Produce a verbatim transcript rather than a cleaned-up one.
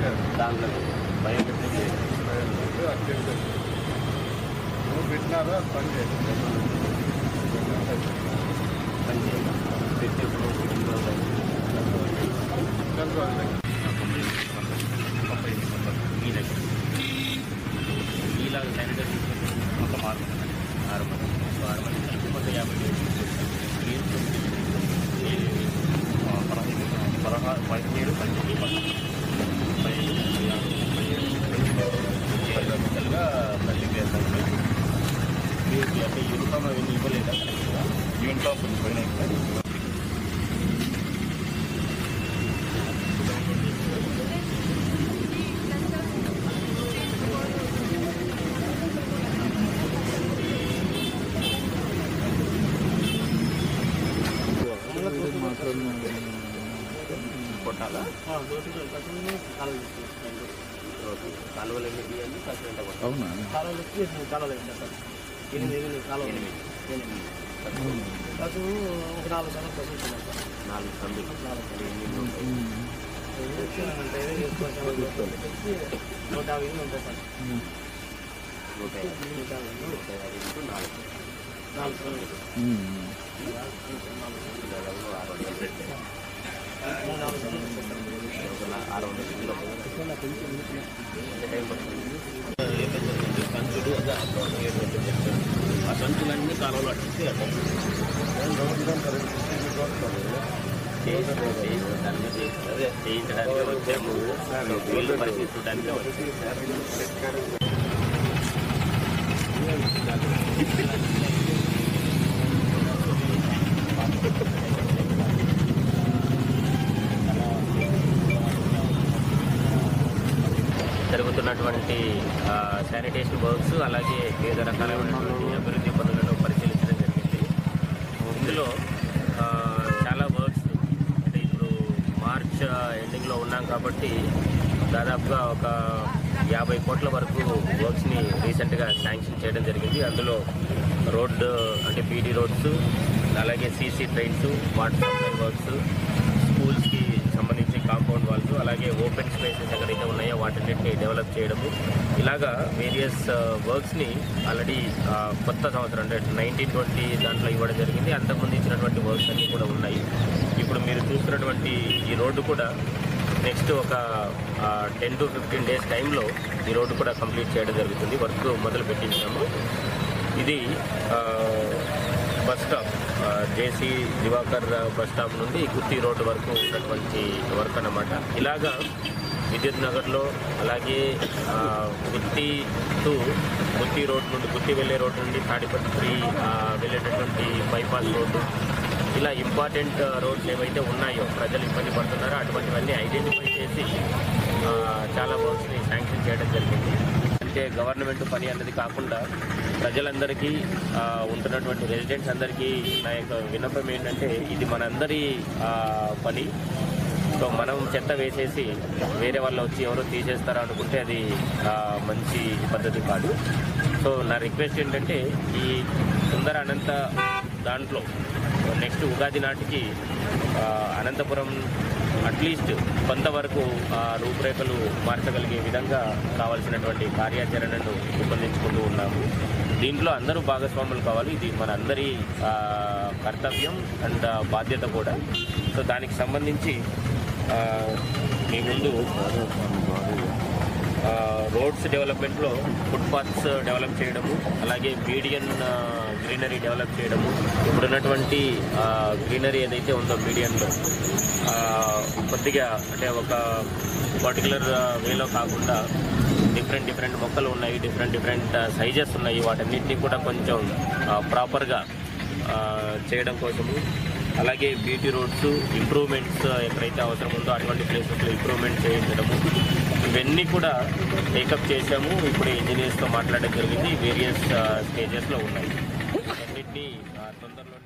దాంట్లో బయోమెట్రిక్ నువ్వు పెట్టినారా పని చేయాలి పని చేయాలి పెట్టేప్పుడు ఈలాగా శానిటైజర్ మొత్తం ఆరు మంది ఆరు మంది సో ఆరు మంది కలిసి మొత్తం యాభై పదహైదు పదహారు పదిహేడు పద్దెనిమిది పదిహేడు పదిహేడుగా తల్లి చేస్తాను వీరికి అంటే యూనిఫామ్ అవన్నీ ఇవ్వలేదా యూనిఫామ్ పోయినాయి కొట్టాలా కాలువలు ఎన్ని తీయాలి అవునా కాలువలు కాలువలు సార్ ఎనిమిది ఎనిమిది కాలువ ఎనిమిది ఎనిమిది కసు ఒక నాలుగు సంవత్సరాలు చదువుతున్నాం సార్ నాలుగు సందులు నాలుగు అంటే నూట యాభై ఎనిమిది ఉంటాయి సార్ నూట యాభై నూట యాభై నూట యాభై ఇంటూ నాలుగు నాలుగు సంవత్సరాలు దాదాపు ఆరు వందలు పెట్టారు మూడు నాలుగు సంవత్సరాలు ఆరు వందల కిలో టైం పడుతుంది సంచులు అదే ఆ సంచులన్నీ కాలంలో అట్టిస్తే అదే చేయించడానికి వచ్చాము వీళ్ళు పరిస్థితి చూడడానికి వచ్చాము జరుగుతున్నటువంటి శానిటేషన్ వర్క్స్ అలాగే వివిధ రకాలైనటువంటి అభివృద్ధి పనులను పరిశీలించడం జరిగింది. ఇందులో చాలా వర్క్స్ అంటే ఇప్పుడు మార్చ్ ఎండింగ్లో ఉన్నాం కాబట్టి దాదాపుగా ఒక యాభై కోట్ల వరకు వర్క్స్ని రీసెంట్గా శాంక్షన్ చేయడం జరిగింది. అందులో రోడ్డు అంటే బీడీ రోడ్స్ అలాగే CC drains water supply works స్కూల్స్కి సంబంధించి కాంపౌండ్ వాల్స్ అలాగే ఓపెన్ స్పేసెస్ ఎక్కడైతే ఉన్నాయో వాటన్నిటిని డెవలప్ చేయడము ఇలాగా వేరియస్ వర్క్స్ని ఆల్రెడీ కొత్త సంవత్సరం అంటే నైన్టీన్ ట్వంటీ దాంట్లో ఇవ్వడం జరిగింది. అంతకుముందు ఇచ్చినటువంటి వర్క్స్ అన్నీ కూడా ఉన్నాయి. ఇప్పుడు మీరు చూస్తున్నటువంటి ఈ రోడ్డు కూడా నెక్స్ట్ ఒక టెన్ టు ఫిఫ్టీన్ డేస్ టైంలో ఈ రోడ్డు కూడా కంప్లీట్ చేయడం జరుగుతుంది. వర్క్ మొదలు పెట్టించాము. ఇది bus stop JC Diwakar bus stop నుండి గుత్తి రోడ్డు వరకు ఉన్నటువంటి వర్క్ అన్నమాట. ఇలాగా విద్యుత్ నగర్లో అలాగే గుత్తి టు గుత్తి రోడ్ నుండి గుత్తి వెళ్ళే రోడ్డు నుండి తాడిపత్రి వెళ్ళేటటువంటి బైపాస్ రోడ్డు ఇలా ఇంపార్టెంట్ రోడ్స్ ఏవైతే ఉన్నాయో ప్రజలు ఇబ్బంది పడుతున్నారో అటువంటివన్నీ ఐడెంటిఫై చేసి చాలా వర్క్స్ని శాంక్షన్ చేయడం జరిగింది. అంటే గవర్నమెంట్ పని అన్నది కాకుండా ప్రజలందరికీ ఉంటున్నటువంటి రెసిడెంట్స్ అందరికీ నా యొక్క విన్నపం ఏంటంటే ఇది మనందరి పని. సో మనం చెత్త వేసేసి వేరే వాళ్ళు వచ్చి ఎవరో తీసేస్తారా అనుకుంటే అది మంచి పద్ధతి కాదు. సో నా రిక్వెస్ట్ ఏంటంటే ఈ సుందర అనంత దాంట్లో నెక్స్ట్ ఉగాది నాటికి అనంతపురం అట్లీస్ట్ కొంతవరకు రూపురేఖలు మార్చగలిగే విధంగా కావాల్సినటువంటి కార్యాచరణను రూపొందించుకుంటూ ఉన్నాము. దీంట్లో అందరూ భాగస్వాములు కావాలి. ఇది మన అందరి కర్తవ్యం అండ్ బాధ్యత కూడా. సో దానికి సంబంధించి మీ ముందు రోడ్స్ డెవలప్మెంట్లో ఫుట్పాత్స్ డెవలప్ చేయడము అలాగే మీడియన్ గ్రీనరీ డెవలప్ చేయడము ఇప్పుడున్నటువంటి గ్రీనరీ ఏదైతే ఉందో మీడియన్లో కొద్దిగా అంటే ఒక పర్టికులర్ వేలో కాకుండా డిఫరెంట్ డిఫరెంట్ మొక్కలు ఉన్నాయి, డిఫరెంట్ డిఫరెంట్ సైజెస్ ఉన్నాయి. వాటన్నిటినీ కూడా కొంచెం ప్రాపర్గా చేయడం కోసము అలాగే బీటీ రోడ్స్ ఇంప్రూవ్మెంట్స్ ఎక్కడైతే అవసరం ఉందో అటువంటి ప్లేసెస్లో ఇంప్రూవ్మెంట్ చేయించడము ఇవన్నీ కూడా టేకప్ చేశాము. ఇప్పుడు ఇంజనీర్స్తో మాట్లాడడం జరిగింది. వేరియస్ స్టేజెస్లో ఉన్నాయి. అన్నింటినీ తొందరలో